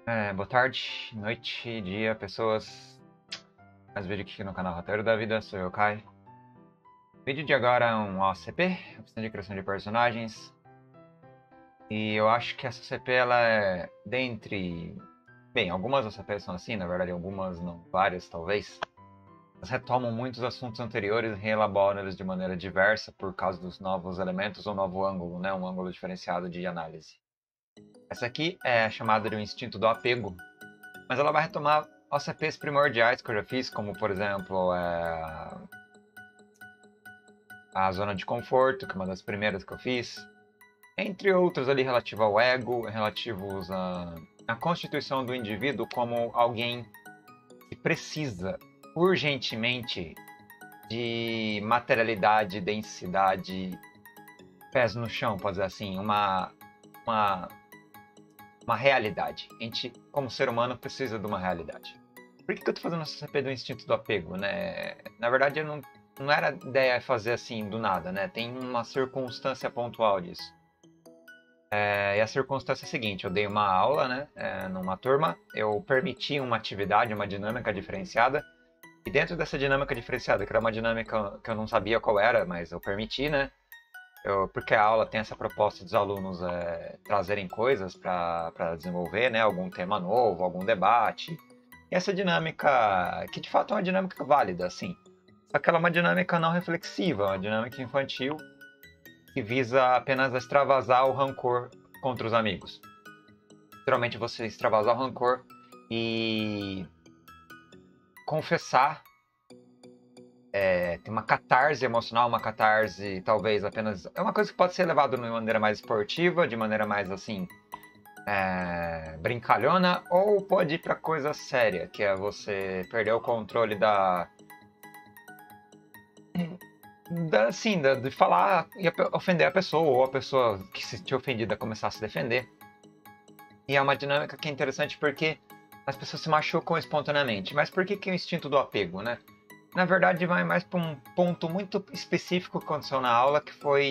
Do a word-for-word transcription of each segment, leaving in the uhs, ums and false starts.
É, boa tarde, noite, dia, pessoas. Mais vídeo aqui no canal Roteiro da Vida, sou eu, Kai. O vídeo de agora é um O C P, Oficina de Criação de Personagens. E eu acho que essa O C P, ela é dentre... Bem, algumas O C Ps são assim, na verdade algumas não, várias talvez. Elas retomam muitos assuntos anteriores e reelaboram eles de maneira diversa por causa dos novos elementos ou novo ângulo, né? Um ângulo diferenciado de análise. Essa aqui é chamada de um instinto do apego, mas ela vai retomar O C Ps primordiais que eu já fiz, como por exemplo é... a zona de conforto, que é uma das primeiras que eu fiz, entre outros ali relativo ao ego, relativos à, à constituição do indivíduo como alguém que precisa urgentemente de materialidade, densidade, pés no chão, pode dizer assim, uma, uma, uma realidade. A gente, como ser humano, precisa de uma realidade. Por que, que eu estou fazendo essa C P do instinto do apego, né? Na verdade, eu não, não era ideia fazer assim do nada, né? Tem uma circunstância pontual disso. É, e a circunstância é a seguinte: eu dei uma aula, né? É, numa turma, eu permiti uma atividade, uma dinâmica diferenciada. E dentro dessa dinâmica diferenciada, que era uma dinâmica que eu não sabia qual era, mas eu permiti, né? Eu, porque a aula tem essa proposta dos alunos é, trazerem coisas para desenvolver, né? Algum tema novo, algum debate. E essa dinâmica, que de fato é uma dinâmica válida, assim. Só que ela é uma dinâmica não reflexiva, uma dinâmica infantil que visa apenas extravasar o rancor contra os amigos. Literalmente você extravasar o rancor e confessar, é, tem uma catarse emocional, uma catarse talvez apenas... É uma coisa que pode ser levada de maneira mais esportiva, de maneira mais assim... É, brincalhona, ou pode ir para coisa séria, que é você perder o controle da, da assim, da, de falar e ofender a pessoa, ou a pessoa que se sentiu ofendida começar a se defender. E é uma dinâmica que é interessante porque as pessoas se machucam espontaneamente. Mas por que, que é o instinto do apego, né? Na verdade, vai mais para um ponto muito específico que aconteceu na aula, que foi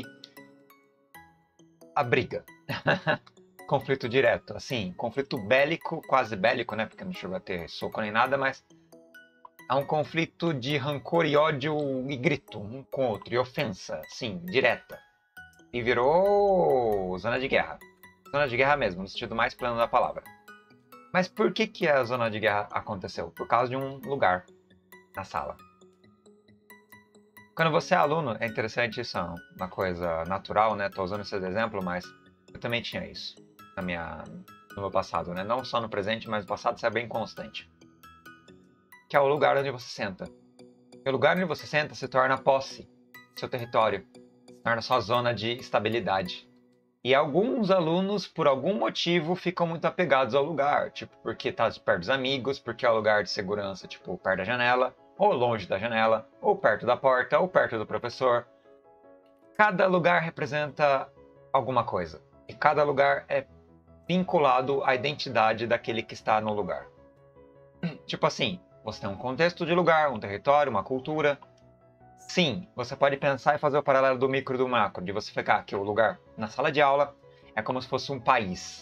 a briga. Conflito direto, assim, conflito bélico, quase bélico, né? Porque não chegou a ter soco nem nada, mas há um conflito de rancor e ódio e grito um com o outro, e ofensa, sim, direta. E virou zona de guerra. Zona de guerra mesmo, no sentido mais plano da palavra. Mas por que, que a zona de guerra aconteceu? Por causa de um lugar na sala. Quando você é aluno, é interessante isso, é uma coisa natural, né? Tô usando esse exemplo, mas eu também tinha isso na minha, no meu passado, né? Não só no presente, mas no passado isso é bem constante. Que é o lugar onde você senta. E o lugar onde você senta se torna posse, seu território, se torna sua zona de estabilidade. E alguns alunos, por algum motivo, ficam muito apegados ao lugar, tipo, porque tá perto dos amigos, porque é o lugar de segurança, tipo, perto da janela, ou longe da janela, ou perto da porta, ou perto do professor. Cada lugar representa alguma coisa, e cada lugar é vinculado à identidade daquele que está no lugar. Tipo assim, você tem um contexto de lugar, um território, uma cultura. Sim, você pode pensar e fazer o paralelo do micro e do macro, de você ficar aqui, o lugar na sala de aula é como se fosse um país.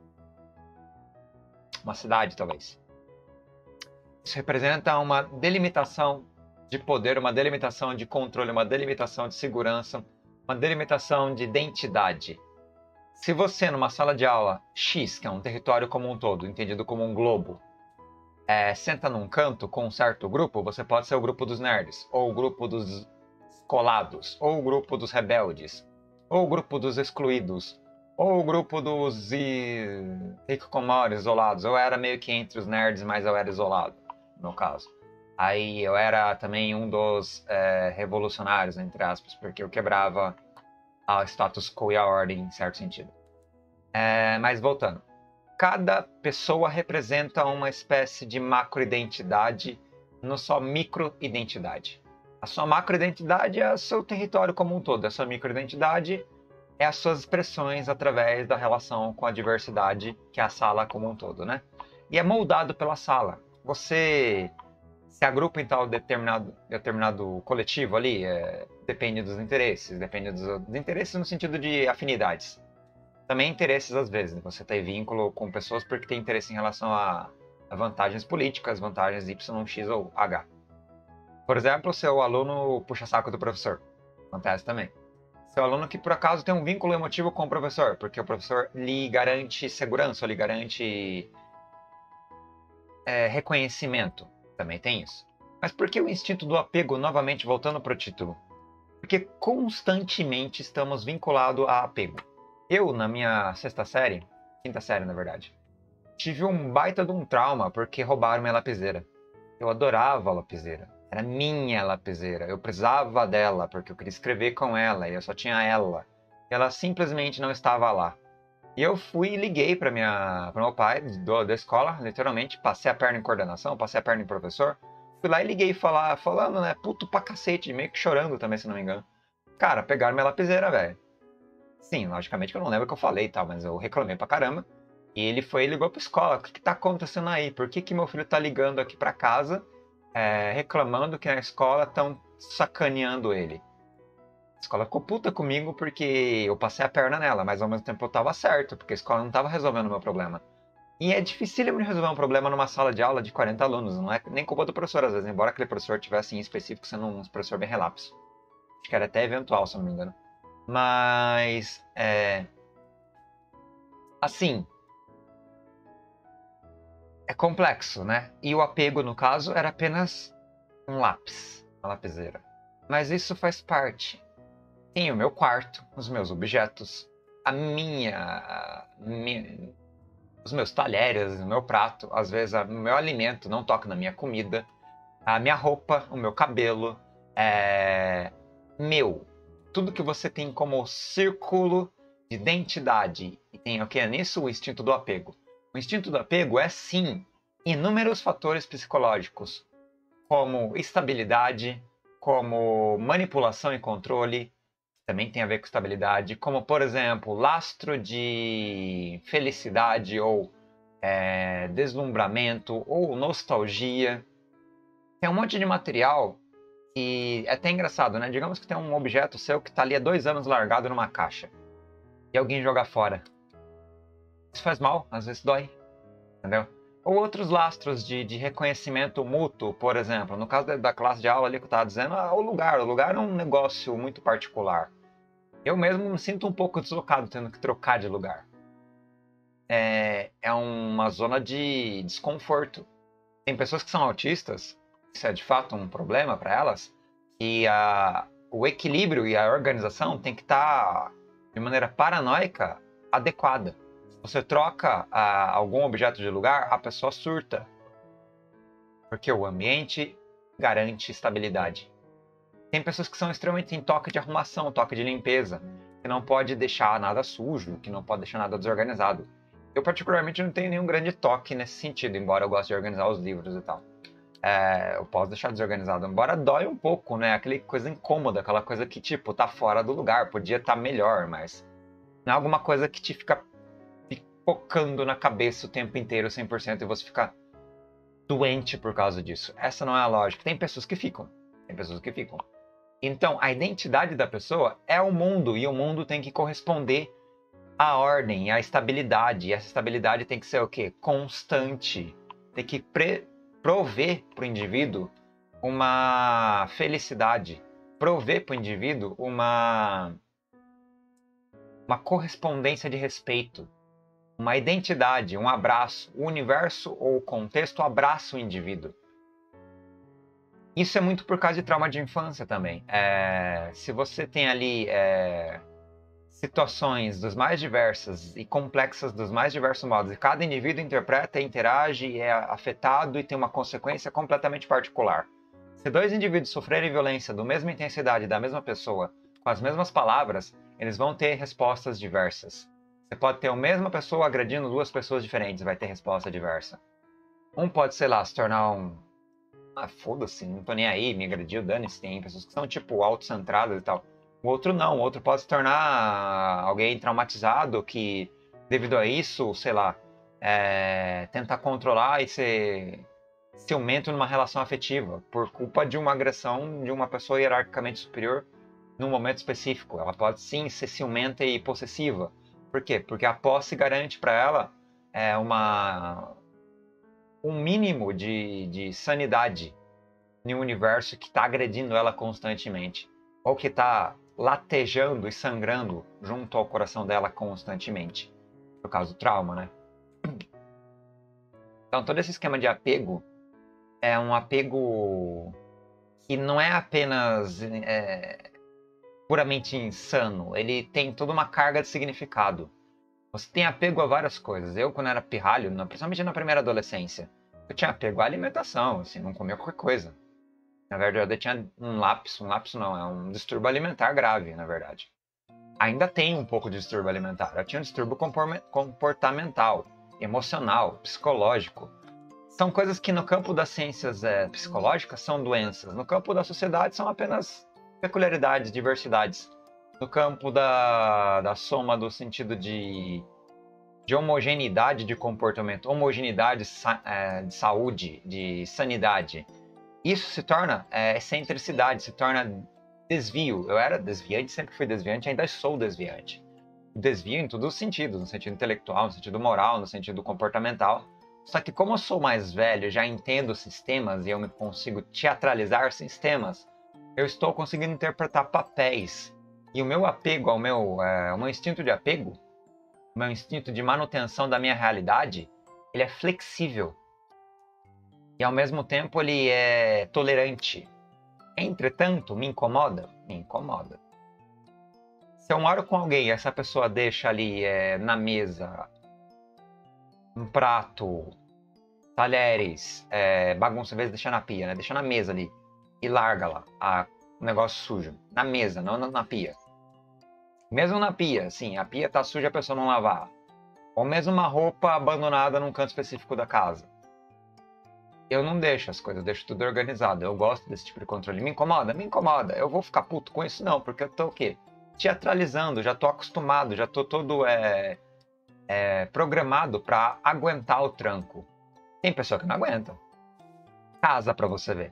Uma cidade, talvez. Isso representa uma delimitação de poder, uma delimitação de controle, uma delimitação de segurança, uma delimitação de identidade. Se você, numa sala de aula X, que é um território como um todo, entendido como um globo, é, senta num canto com um certo grupo, você pode ser o grupo dos nerds, ou o grupo dos colados, ou o grupo dos rebeldes, ou o grupo dos excluídos, ou o grupo dos hikikomori isolados. Eu era meio que entre os nerds, mas eu era isolado, no caso. Aí eu era também um dos é, revolucionários, entre aspas, porque eu quebrava o status quo e a ordem, em certo sentido. É, mas voltando. Cada pessoa representa uma espécie de macroidentidade, não só microidentidade. A sua macroidentidade é o seu território como um todo. A sua microidentidade é as suas expressões através da relação com a diversidade, que é a sala como um todo, né? E é moldado pela sala. Você se agrupa em tal determinado, determinado coletivo ali, é, depende dos interesses, depende dos, dos interesses no sentido de afinidades. Também interesses às vezes. Você tem vínculo com pessoas porque tem interesse em relação a, a vantagens políticas, vantagens Y, X ou H. Por exemplo, seu aluno puxa saco do professor. Acontece também. Seu aluno que por acaso tem um vínculo emotivo com o professor, porque o professor lhe garante segurança, ou lhe garante é, reconhecimento. Também tem isso. Mas por que o instinto do apego, novamente voltando para o título? Porque constantemente estamos vinculados a apego. Eu, na minha sexta série, quinta série na verdade, tive um baita de um trauma porque roubaram minha lapiseira. Eu adorava a lapiseira. Era minha lapiseira. Eu precisava dela porque eu queria escrever com ela e eu só tinha ela. E ela simplesmente não estava lá. E eu fui e liguei para minha, para meu pai do, da escola, literalmente, passei a perna em coordenação, passei a perna em professor. Fui lá e liguei falar, falando, né, puto pra cacete, meio que chorando também, se não me engano. Cara, pegaram minha lapiseira, velho. Sim, logicamente que eu não lembro o que eu falei e tal, mas eu reclamei pra caramba. E ele foi e ligou pra escola. O que que tá acontecendo aí? Por que que meu filho tá ligando aqui pra casa, é, reclamando que na escola estão sacaneando ele? A escola ficou puta comigo porque eu passei a perna nela, mas ao mesmo tempo eu tava certo, porque a escola não tava resolvendo o meu problema. E é dificílimo de resolver um problema numa sala de aula de quarenta alunos, não é nem culpa do professor às vezes, embora aquele professor tivesse em específico sendo um professor bem relapso. Acho que era até eventual, se não me engano. Mas, é... assim, é complexo, né? E o apego, no caso, era apenas um lápis, uma lapiseira. Mas isso faz parte. Tem o meu quarto, os meus objetos, a minha... minha os meus talheres, o meu prato, às vezes o meu alimento não toca na minha comida, a minha roupa, o meu cabelo, é... meu. Tudo que você tem como círculo de identidade. E tem o que é nisso? O instinto do apego. O instinto do apego é, sim, inúmeros fatores psicológicos, como estabilidade, como manipulação e controle, também tem a ver com estabilidade, como, por exemplo, lastro de felicidade ou é, deslumbramento ou nostalgia. Tem um monte de material e é até engraçado, né? Digamos que tem um objeto seu que está ali há dois anos largado numa caixa e alguém joga fora. Isso faz mal, às vezes dói, entendeu? Ou outros lastros de, de reconhecimento mútuo, por exemplo. No caso da, da classe de aula ali que eu estava dizendo, ah, o lugar. O lugar é um negócio muito particular. Eu mesmo me sinto um pouco deslocado tendo que trocar de lugar. É, é uma zona de desconforto. Tem pessoas que são autistas, isso é de fato um problema para elas, e a, o equilíbrio e a organização tem que estar, de maneira paranoica, adequada. Se você troca a, algum objeto de lugar, a pessoa surta. Porque o ambiente garante estabilidade. Tem pessoas que são extremamente em toque de arrumação, toque de limpeza, que não pode deixar nada sujo, que não pode deixar nada desorganizado. Eu, particularmente, não tenho nenhum grande toque nesse sentido, embora eu goste de organizar os livros e tal. É, eu posso deixar desorganizado, embora dói um pouco, né? Aquela coisa incômoda, aquela coisa que, tipo, tá fora do lugar, podia estar melhor, mas não é alguma coisa que te fica pipocando na cabeça o tempo inteiro, cem por cento, e você fica doente por causa disso. Essa não é a lógica. Tem pessoas que ficam, tem pessoas que ficam. Então, a identidade da pessoa é o mundo, e o mundo tem que corresponder à ordem, à estabilidade. E essa estabilidade tem que ser o quê? Constante. Tem que pre prover para o indivíduo uma felicidade, prover para o indivíduo uma, uma correspondência de respeito, uma identidade, um abraço. O universo ou o contexto abraça o indivíduo. Isso é muito por causa de trauma de infância também. É, se você tem ali é, situações dos mais diversas e complexas dos mais diversos modos, e cada indivíduo interpreta, interage, é afetado e tem uma consequência completamente particular. Se dois indivíduos sofrerem violência da mesma intensidade da mesma pessoa, com as mesmas palavras, eles vão ter respostas diversas. Você pode ter a mesma pessoa agredindo duas pessoas diferentes, vai ter resposta diversa. Um pode, sei lá, se tornar um... ah, foda-se, não tô nem aí, me agrediu, dane-se. Tem pessoas que são, tipo, autocentradas e tal. O outro não, o outro pode se tornar alguém traumatizado que, devido a isso, sei lá, é, tentar controlar e ser ciumento numa relação afetiva, por culpa de uma agressão de uma pessoa hierarquicamente superior num momento específico. Ela pode sim ser ciumenta e possessiva, Por quê? Porque a posse garante para ela é, uma, um mínimo de, de sanidade em um universo que está agredindo ela constantemente. Ou que está latejando e sangrando junto ao coração dela constantemente. Por causa do trauma, né? Então todo esse esquema de apego é um apego que não é apenas é, puramente insano. Ele tem toda uma carga de significado. Você tem apego a várias coisas. Eu, quando era pirralho, principalmente na primeira adolescência, eu tinha apego à alimentação, assim, não comia qualquer coisa. Na verdade, eu tinha um lapso, um lapso não, é um distúrbio alimentar grave, na verdade. Ainda tem um pouco de distúrbio alimentar. Eu tinha um distúrbio comportamental, emocional, psicológico. São coisas que no campo das ciências é, psicológicas são doenças. No campo da sociedade são apenas peculiaridades, diversidades. No campo da, da soma do sentido de, de homogeneidade de comportamento, homogeneidade é, de saúde, de sanidade. Isso se torna é, excentricidade, se torna desvio. Eu era desviante, sempre fui desviante, ainda sou desviante. Desvio em todos os sentidos, no sentido intelectual, no sentido moral, no sentido comportamental. Só que como eu sou mais velho, já entendo sistemas e eu me consigo teatralizar sistemas, eu estou conseguindo interpretar papéis. E o meu apego ao meu, é, o meu instinto de apego, o meu instinto de manutenção da minha realidade, ele é flexível. E ao mesmo tempo ele é tolerante. Entretanto, me incomoda? Me incomoda. Se eu moro com alguém e essa pessoa deixa ali é, na mesa um prato, talheres, é, bagunça, às vezes deixa na pia, né? Deixa na mesa ali e larga lá a, o negócio sujo. Na mesa, não na, na pia. Mesmo na pia, sim, a pia tá suja, a pessoa não lavar. Ou mesmo uma roupa abandonada num canto específico da casa. Eu não deixo as coisas, eu deixo tudo organizado. Eu gosto desse tipo de controle. Me incomoda? Me incomoda. Eu vou ficar puto com isso? Não, porque eu tô o quê? Teatralizando, já tô acostumado, já tô todo é, é, programado para aguentar o tranco. Tem pessoa que não aguenta. Casa pra você ver.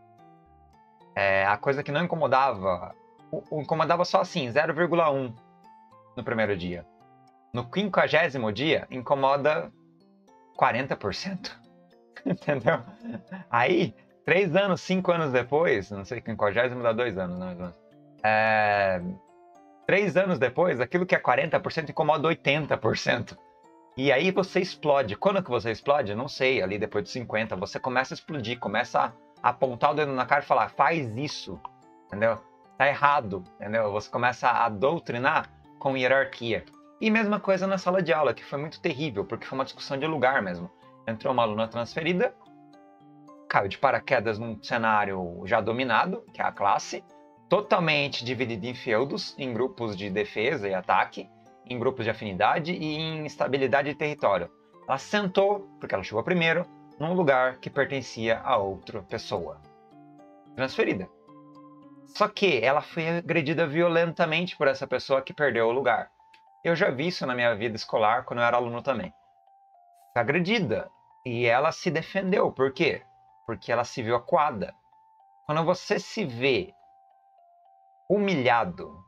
É, a coisa que não incomodava, o, o incomodava só assim, zero vírgula um no primeiro dia. No quinquagésimo dia, incomoda quarenta por cento. Entendeu? Aí, três anos, cinco anos depois, não sei, quinquagésimo dá dois anos, né? É, três anos depois, aquilo que é quarenta por cento incomoda oitenta por cento. E aí você explode. Quando que você explode? Não sei, ali depois de cinquenta, você começa a explodir, começa a apontar o dedo na cara e falar, faz isso, entendeu? Tá errado, entendeu? Você começa a doutrinar com hierarquia. E mesma coisa na sala de aula, que foi muito terrível, porque foi uma discussão de lugar mesmo. Entrou uma aluna transferida, caiu de paraquedas num cenário já dominado, que é a classe, totalmente dividido em feudos, em grupos de defesa e ataque, em grupos de afinidade e em estabilidade de território. Ela sentou, porque ela chegou primeiro, num lugar que pertencia a outra pessoa. Transferida. Só que ela foi agredida violentamente por essa pessoa que perdeu o lugar. Eu já vi isso na minha vida escolar, quando eu era aluno também. Foi agredida. E ela se defendeu. Por quê? Porque ela se viu acuada. Quando você se vê humilhado,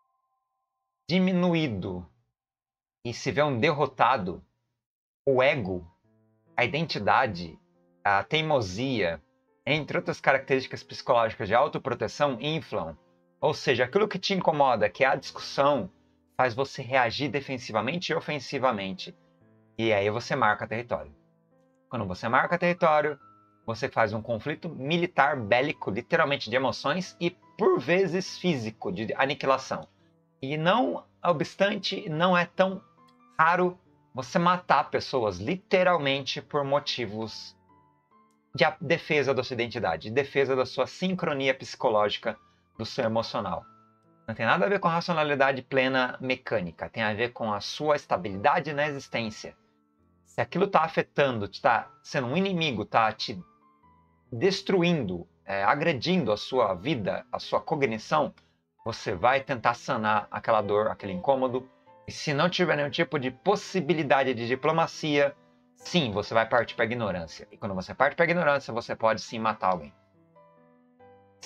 diminuído e se vê um derrotado, o ego, a identidade, a teimosia, entre outras características psicológicas de autoproteção, inflam. Ou seja, aquilo que te incomoda, que é a discussão, faz você reagir defensivamente e ofensivamente. E aí você marca território. Quando você marca território, você faz um conflito militar bélico, literalmente de emoções e, por vezes, físico, de aniquilação. E não obstante, não é tão raro você matar pessoas, literalmente, por motivos de defesa da sua identidade, de defesa da sua sincronia psicológica, do seu emocional. Não tem nada a ver com racionalidade plena mecânica, tem a ver com a sua estabilidade na existência. Se aquilo está afetando, está sendo um inimigo, está te destruindo, é, agredindo a sua vida, a sua cognição, você vai tentar sanar aquela dor, aquele incômodo. E se não tiver nenhum tipo de possibilidade de diplomacia, sim, você vai partir para a ignorância. E quando você parte para a ignorância, você pode sim matar alguém.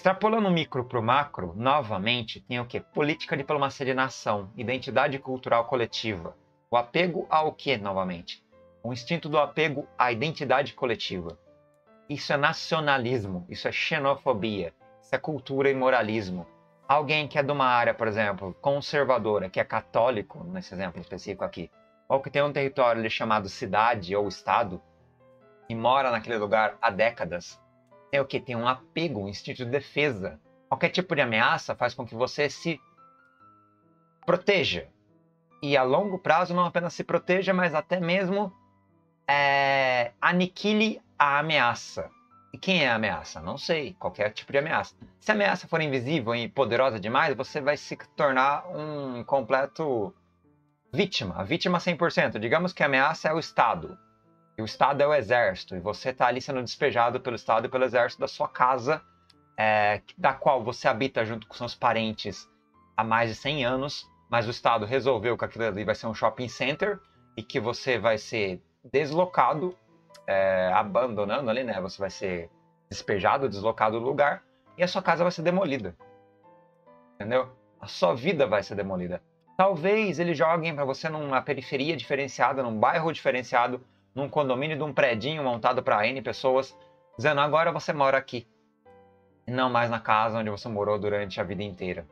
Extrapolando o micro para o macro, novamente, tem o quê? Política, diplomacia de nação, identidade cultural coletiva. O apego ao quê, novamente? O instinto do apego à identidade coletiva. Isso é nacionalismo, isso é xenofobia, isso é cultura e moralismo. Alguém que é de uma área, por exemplo, conservadora, que é católico, nesse exemplo específico aqui, ou que tem um território ali chamado cidade ou estado, e mora naquele lugar há décadas, tem o que? Tem um apego, um instinto de defesa. Qualquer tipo de ameaça faz com que você se proteja. E a longo prazo não apenas se proteja, mas até mesmo é, aniquile a ameaça. E quem é a ameaça? Não sei. Qualquer tipo de ameaça. Se a ameaça for invisível e poderosa demais, você vai se tornar um completo vítima. A vítima cem por cento. Digamos que a ameaça é o Estado. E o Estado é o exército, e você está ali sendo despejado pelo Estado e pelo exército da sua casa, é, da qual você habita junto com seus parentes há mais de cem anos, mas o Estado resolveu que aquilo ali vai ser um shopping center e que você vai ser deslocado, é, abandonando ali, né? Você vai ser despejado, deslocado do lugar, e a sua casa vai ser demolida. Entendeu? A sua vida vai ser demolida. Talvez eles joguem para você numa periferia diferenciada, num bairro diferenciado, num condomínio de um predinho montado para N pessoas, dizendo agora você mora aqui, e não mais na casa onde você morou durante a vida inteira.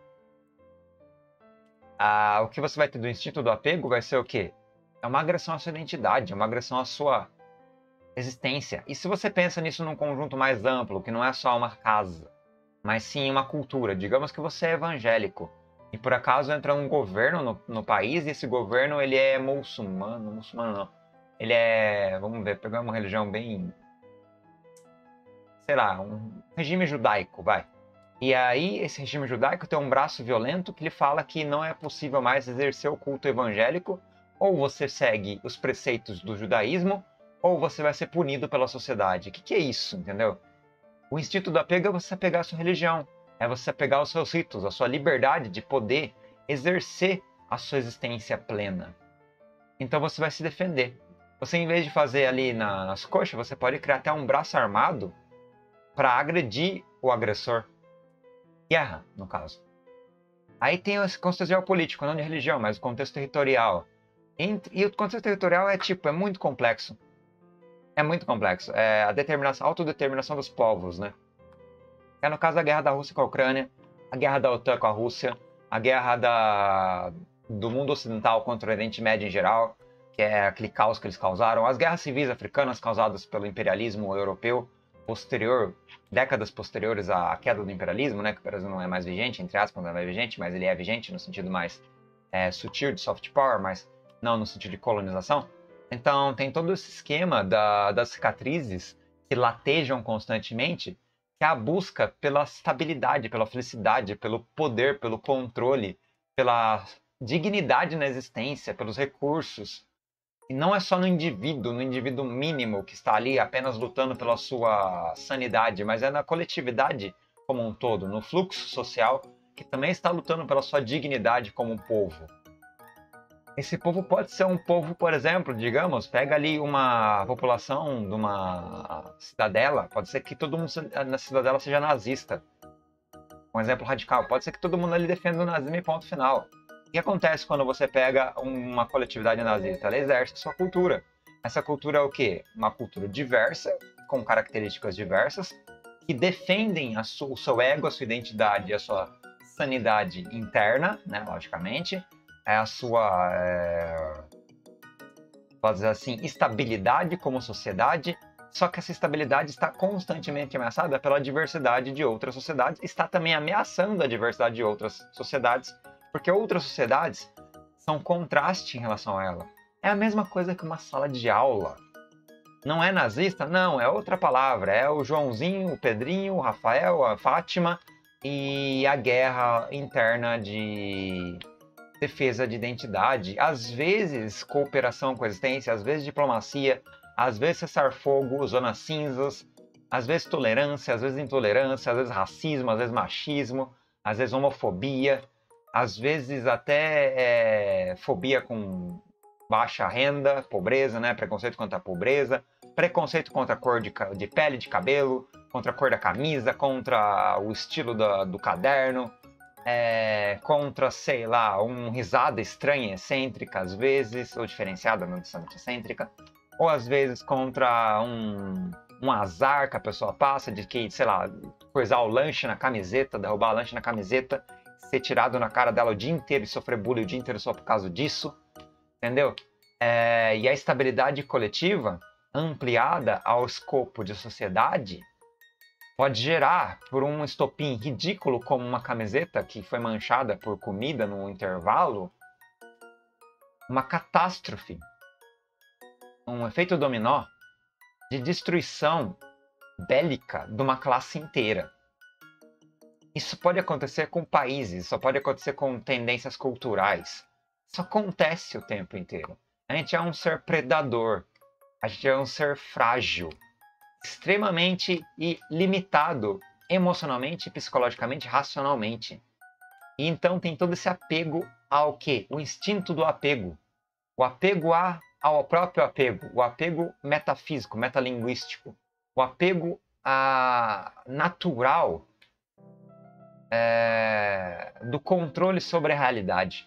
Ah, o que você vai ter do instinto do apego vai ser o quê? É uma agressão à sua identidade, é uma agressão à sua existência. E se você pensa nisso num conjunto mais amplo, que não é só uma casa, mas sim uma cultura, digamos que você é evangélico, e por acaso entra um governo no, no país, e esse governo ele é muçulmano, muçulmano não, ele é, vamos ver, pegar uma religião bem, sei lá, um regime judaico, vai. E aí esse regime judaico tem um braço violento que lhe fala que não é possível mais exercer o culto evangélico, ou você segue os preceitos do judaísmo, ou você vai ser punido pela sociedade. O que, que é isso, entendeu? O instinto do apego é você pegar a sua religião, é você pegar os seus ritos, a sua liberdade de poder exercer a sua existência plena. Então você vai se defender. Você, em vez de fazer ali nas coxas, você pode criar até um braço armado para agredir o agressor. Guerra, no caso. Aí tem esse contexto geopolítico, não de religião, mas o contexto territorial. E o contexto territorial é tipo, é muito complexo. É muito complexo. É a determinação, a autodeterminação dos povos, né? É no caso da guerra da Rússia com a Ucrânia, a guerra da OTAN com a Rússia, a guerra da, do mundo ocidental contra o Oriente Médio em geral, que é aquele caos que eles causaram, as guerras civis africanas causadas pelo imperialismo europeu posterior, décadas posteriores à queda do imperialismo, né, que o Brasil não é mais vigente, entre aspas, não é mais vigente, mas ele é vigente no sentido mais é, sutil de soft power, mas não no sentido de colonização. Então tem todo esse esquema da, das cicatrizes que latejam constantemente, que é a busca pela estabilidade, pela felicidade, pelo poder, pelo controle, pela dignidade na existência, pelos recursos. E não é só no indivíduo, no indivíduo mínimo que está ali apenas lutando pela sua sanidade, mas é na coletividade como um todo, no fluxo social que também está lutando pela sua dignidade como um povo. Esse povo pode ser um povo, por exemplo, digamos, pega ali uma população de uma cidadela, pode ser que todo mundo na cidadela seja nazista. Um exemplo radical, pode ser que todo mundo ali defenda o nazismo e ponto final. O que acontece quando você pega uma coletividade nazista? Ela exerce sua cultura. Essa cultura é o quê? Uma cultura diversa, com características diversas, que defendem a su- o seu ego, a sua identidade, a sua sanidade interna, né, logicamente, é a sua, é, pode dizer assim, estabilidade como sociedade, só que essa estabilidade está constantemente ameaçada pela diversidade de outras sociedades, está também ameaçando a diversidade de outras sociedades, porque outras sociedades são contraste em relação a ela. É a mesma coisa que uma sala de aula. Não é nazista? Não, é outra palavra. É o Joãozinho, o Pedrinho, o Rafael, a Fátima e a guerra interna de defesa de identidade. Às vezes cooperação, coexistência, às vezes diplomacia, às vezes cessar fogo, zonas cinzas, às vezes tolerância, às vezes intolerância, às vezes racismo, às vezes machismo, às vezes homofobia, às vezes até é, fobia com baixa renda, pobreza, né? Preconceito contra a pobreza, preconceito contra a cor de, de pele, de cabelo, contra a cor da camisa, contra o estilo da, do caderno, é, contra, sei lá, uma risada estranha, excêntrica às vezes, ou diferenciada, não necessariamente excêntrica, ou às vezes contra um, um azar que a pessoa passa de que, sei lá, coisar o lanche na camiseta, derrubar o lanche na camiseta, ser tirado na cara dela o dia inteiro e sofrer bullying o dia inteiro só por causa disso, entendeu? É, e a estabilidade coletiva, ampliada ao escopo de sociedade, pode gerar, por um estopim ridículo como uma camiseta que foi manchada por comida no intervalo, uma catástrofe, um efeito dominó de destruição bélica de uma classe inteira. Isso pode acontecer com países, isso pode acontecer com tendências culturais. Isso acontece o tempo inteiro. A gente é um ser predador, a gente é um ser frágil, extremamente e limitado emocionalmente, psicologicamente, racionalmente. E então tem todo esse apego ao quê? O instinto do apego. O apego a, ao próprio apego, o apego metafísico, metalinguístico, o apego a, natural é, do controle sobre a realidade.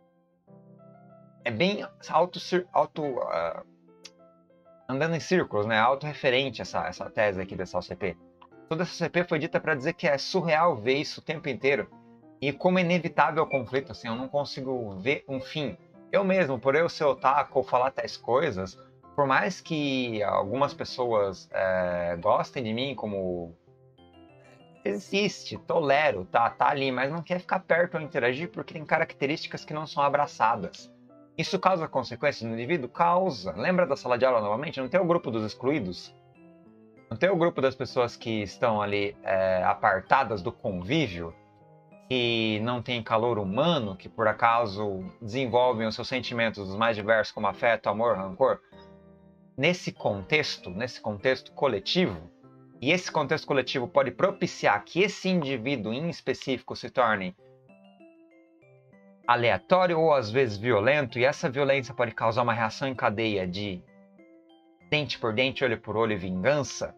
É bem auto, auto uh, andando em círculos, né? Autorreferente essa, essa tese aqui dessa O C P. Toda essa O C P foi dita para dizer que é surreal ver isso o tempo inteiro. E como é inevitável o conflito, assim, eu não consigo ver um fim. Eu mesmo, por eu ser otaku ou falar tais coisas, por mais que algumas pessoas é, gostem de mim como... Existe, tolero, tá, tá ali, mas não quer ficar perto ou interagir porque tem características que não são abraçadas. Isso causa consequências no indivíduo? Causa. Lembra da sala de aula novamente? Não tem o grupo dos excluídos? Não tem o grupo das pessoas que estão ali é, apartadas do convívio, que não tem calor humano, que por acaso desenvolvem os seus sentimentos os mais diversos como afeto, amor, rancor? Nesse contexto, nesse contexto coletivo, e esse contexto coletivo pode propiciar que esse indivíduo em específico se torne aleatório ou às vezes violento, e essa violência pode causar uma reação em cadeia de dente por dente, olho por olho e vingança,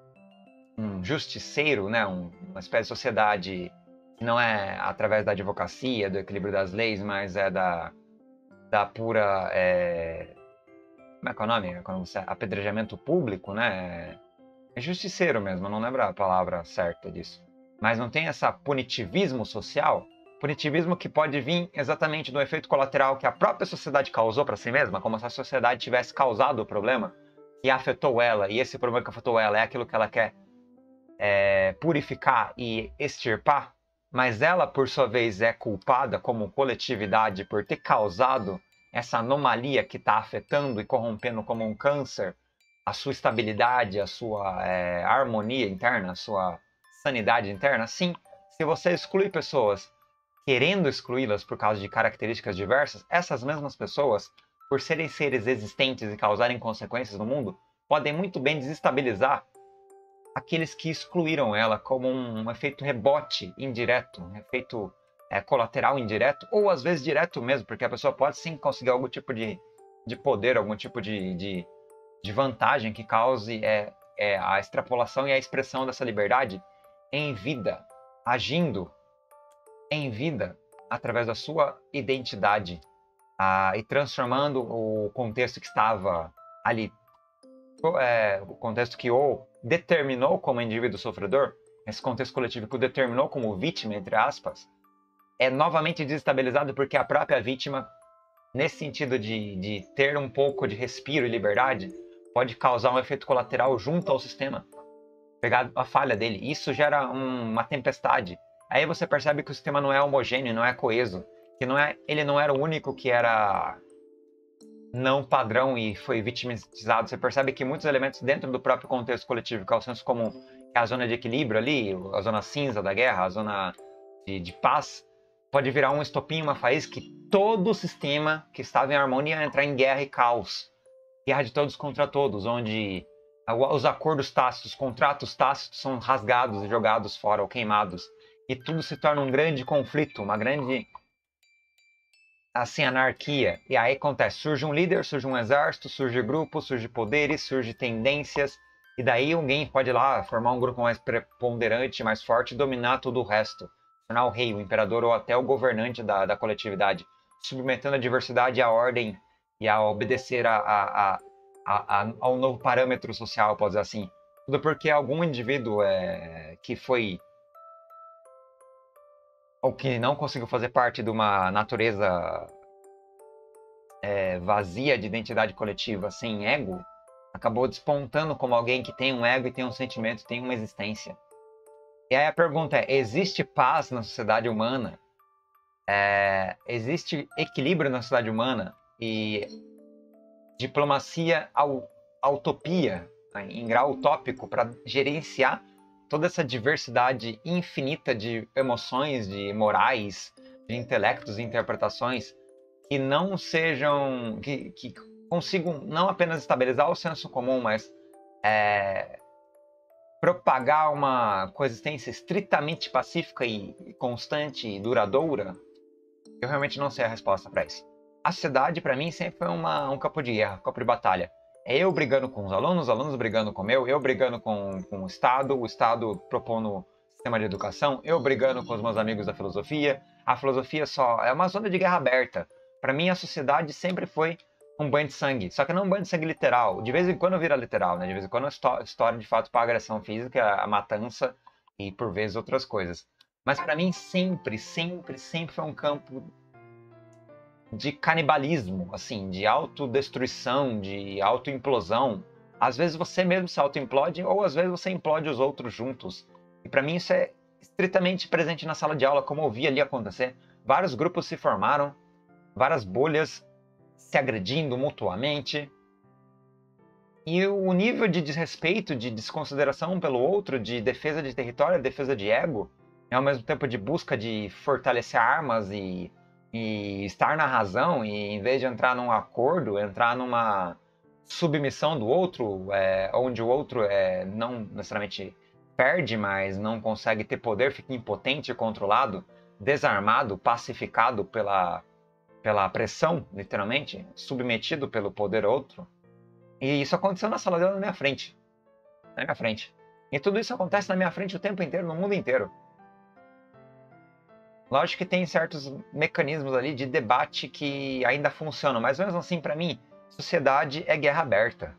um justiceiro, né? um, uma espécie de sociedade que não é através da advocacia, do equilíbrio das leis, mas é da, da pura... É... Como é que é o nome? Quando você... Apedrejamento público, né? É justiceiro mesmo, eu não lembro a palavra certa disso. Mas não tem essa punitivismo social? Punitivismo que pode vir exatamente do efeito colateral que a própria sociedade causou para si mesma, como se a sociedade tivesse causado o problema e afetou ela, e esse problema que afetou ela é aquilo que ela quer é, purificar e extirpar, mas ela, por sua vez, é culpada como coletividade por ter causado essa anomalia que está afetando e corrompendo como um câncer a sua estabilidade, a sua é, harmonia interna, a sua sanidade interna. Sim, se você exclui pessoas querendo excluí-las por causa de características diversas, essas mesmas pessoas, por serem seres existentes e causarem consequências no mundo, podem muito bem desestabilizar aqueles que excluíram ela como um, um efeito rebote indireto, um efeito é, colateral indireto, ou às vezes direto mesmo, porque a pessoa pode sim conseguir algum tipo de, de poder, algum tipo de, de, de vantagem que cause é, é, a extrapolação e a expressão dessa liberdade em vida, agindo em vida através da sua identidade ah, e transformando o contexto que estava ali, é, o contexto que o determinou como indivíduo sofredor, esse contexto coletivo que o determinou como vítima, entre aspas, é novamente desestabilizado porque a própria vítima, nesse sentido de, de ter um pouco de respiro e liberdade, pode causar um efeito colateral junto ao sistema, pegar a falha dele. Isso gera um, uma tempestade. Aí você percebe que o sistema não é homogêneo, não é coeso, que não é, ele não era o único que era não padrão e foi vitimizado. Você percebe que muitos elementos dentro do próprio contexto coletivo, que é o senso comum, que é a zona de equilíbrio ali, a zona cinza da guerra, a zona de, de paz, pode virar um estopim, uma faísca que todo o sistema que estava em harmonia entrar em guerra e caos. Guerra de todos contra todos, onde os acordos tácitos, os contratos tácitos são rasgados e jogados fora ou queimados. E tudo se torna um grande conflito, uma grande assim, anarquia. E aí acontece, surge um líder, surge um exército, surge grupo, surge poderes, surge tendências. E daí alguém pode ir lá formar um grupo mais preponderante, mais forte e dominar todo o resto. Tornar o rei, o imperador ou até o governante da, da coletividade. Submetendo a diversidade à ordem e a obedecer a, a, a, a, ao novo parâmetro social, pode dizer assim. Tudo porque algum indivíduo é, que foi ou que não conseguiu fazer parte de uma natureza é, vazia de identidade coletiva, sem ego, acabou despontando como alguém que tem um ego e tem um sentimento, tem uma existência. E aí a pergunta é, existe paz na sociedade humana? É, existe equilíbrio na sociedade humana? E diplomacia ao, à utopia, né, em grau utópico, para gerenciar toda essa diversidade infinita de emoções, de morais, de intelectos e interpretações que não sejam, que, que consigam não apenas estabilizar o senso comum, mas é, propagar uma coexistência estritamente pacífica e constante e duradoura? Eu realmente não sei a resposta para isso. A sociedade, para mim, sempre foi uma, um campo de guerra, um campo de batalha. É eu brigando com os alunos, os alunos brigando com eu, eu brigando com, com o Estado, o Estado propondo sistema de educação, eu brigando com os meus amigos da filosofia. A filosofia só é uma zona de guerra aberta. Para mim, a sociedade sempre foi um banho de sangue, só que não um banho de sangue literal. De vez em quando vira literal, né? De vez em quando a história de fato para agressão física, a matança e por vezes outras coisas. Mas para mim sempre, sempre, sempre foi um campo de canibalismo, assim, de autodestruição, de autoimplosão. Às vezes você mesmo se autoimplode ou às vezes você implode os outros juntos. E para mim isso é estritamente presente na sala de aula, como eu vi ali acontecer. Vários grupos se formaram, várias bolhas se agredindo mutuamente. E o nível de desrespeito, de desconsideração um pelo outro, de defesa de território, defesa de ego, e ao mesmo tempo de busca de fortalecer armas e, e estar na razão, e em vez de entrar num acordo, entrar numa submissão do outro, é, onde o outro é, não necessariamente perde, mas não consegue ter poder, fica impotente, controlado, desarmado, pacificado pela, pela pressão, literalmente, submetido pelo poder outro. E isso aconteceu na sala dela na minha frente. Na minha frente. E tudo isso acontece na minha frente o tempo inteiro, no mundo inteiro. Lógico que tem certos mecanismos ali de debate que ainda funcionam, mas mesmo assim, para mim, sociedade é guerra aberta.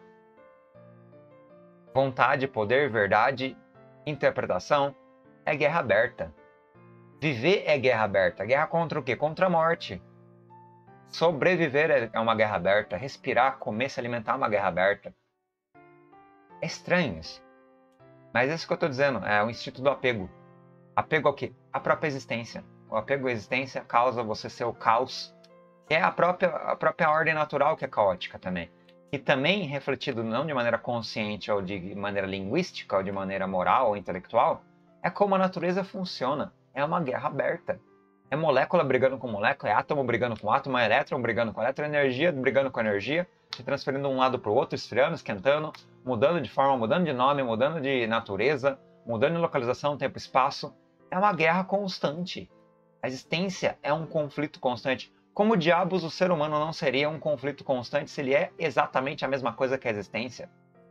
Vontade, poder, verdade, interpretação é guerra aberta. Viver é guerra aberta. Guerra contra o quê? Contra a morte. Sobreviver é uma guerra aberta. Respirar, comer, se alimentar é uma guerra aberta. É estranho isso. Mas é isso que eu estou dizendo. É o instinto do apego. Apego ao quê? A própria existência. O apego à existência causa você ser o caos. Que é a própria, a própria ordem natural que é caótica também. E também refletido não de maneira consciente ou de maneira linguística ou de maneira moral ou intelectual, é como a natureza funciona. É uma guerra aberta. É molécula brigando com molécula, é átomo brigando com átomo, é elétron brigando com elétron, é energia brigando com energia, se transferindo de um lado para o outro, esfriando, esquentando, mudando de forma, mudando de nome, mudando de natureza, mudando de localização, tempo e espaço. É uma guerra constante. A existência é um conflito constante. Como diabos o ser humano não seria um conflito constante se ele é exatamente a mesma coisa que a existência?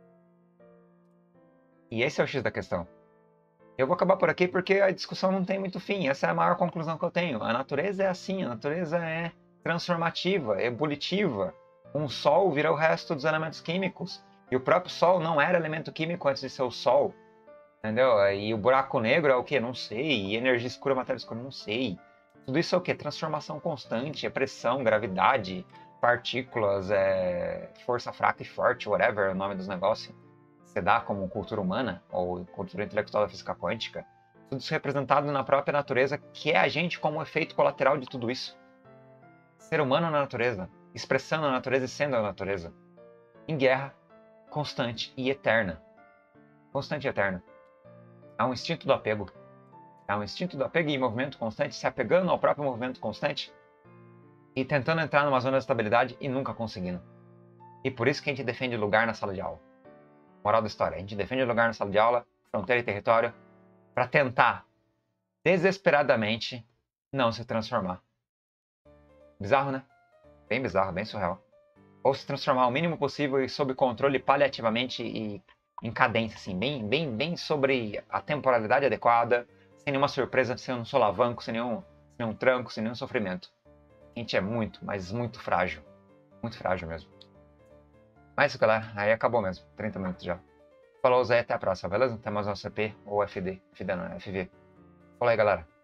E esse é o X da questão. Eu vou acabar por aqui porque a discussão não tem muito fim. Essa é a maior conclusão que eu tenho. A natureza é assim, a natureza é transformativa, é evolutiva. Um sol vira o resto dos elementos químicos. E o próprio sol não era elemento químico antes de ser o sol. Entendeu? E o buraco negro é o quê? Não sei. E energia escura, matéria escura, não sei. Tudo isso é o quê? Transformação constante, é pressão, gravidade, partículas, é... força fraca e forte, whatever é o nome dos negócios. Se dá como cultura humana, ou cultura intelectual da física quântica, tudo isso representado na própria natureza, que é a gente como efeito colateral de tudo isso. Ser humano na natureza, expressando a natureza e sendo a natureza. Em guerra constante e eterna. Constante e eterna. Há um instinto do apego. Há um instinto do apego e movimento constante, se apegando ao próprio movimento constante e tentando entrar numa zona de estabilidade e nunca conseguindo. E por isso que a gente defende lugar na sala de aula. Moral da história, a gente defende lugar na sala de aula, fronteira e território, para tentar, desesperadamente, não se transformar. Bizarro, né? Bem bizarro, bem surreal. Ou se transformar o mínimo possível e sob controle paliativamente e em cadência, assim, bem, bem, bem sobre a temporalidade adequada, sem nenhuma surpresa, sem um solavanco, sem nenhum, sem nenhum tranco, sem nenhum sofrimento. A gente é muito, mas muito frágil. Muito frágil mesmo. Mas isso, galera. Aí acabou mesmo. trinta minutos já. Falou, Zé. Até a próxima, beleza? Até mais um C P ou F D. F D não, F V. Falou aí, galera.